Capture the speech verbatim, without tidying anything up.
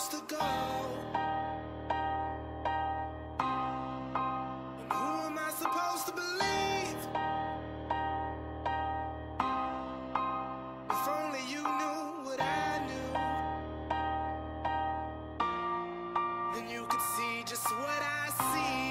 supposed to go? And who am I supposed to believe? If only you knew what I knew, then you could see just what I see.